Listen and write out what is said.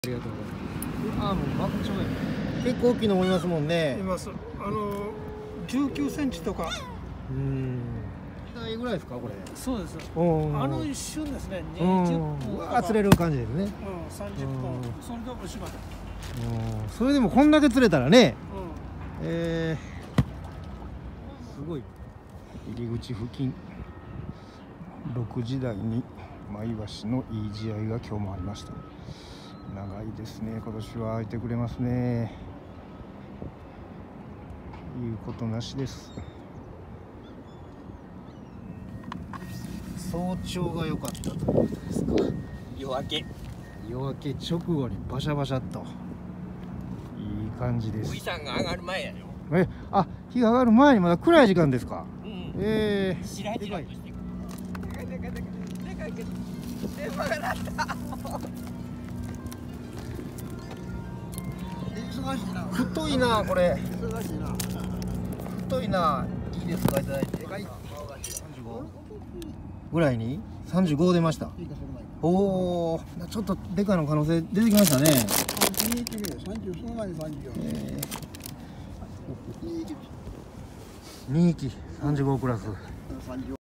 ありがとうございます。ああ、もう真っ赤やね。結構大きいのもいますもんね。 います。19センチとか。 いぐらいですかこれ。 そうです。一瞬ですね。 20分。釣れる感じですね。 30分。それでおしまい。 それでもこんだけ釣れたらね。すごい。入り口付近。6時台にマイワシのいい試合が今日もありました。長いですね。今年は空いてくれますね。いうことなしです。早朝が良かったということですか。 夜明け直後にバシャバシャっといい感じです。 富士山が上がる前やよ。 日が上がる前にまだ暗い時間ですか。 しらじらとしてくる。でかいけど電話が鳴った。 忙しいな。 太いなこれ。 忙しいな。 太いな。いいですかいただいて。35ぐらいに35出ました。おお、ちょっとでかいの可能性出てきましたね。2匹35プラス。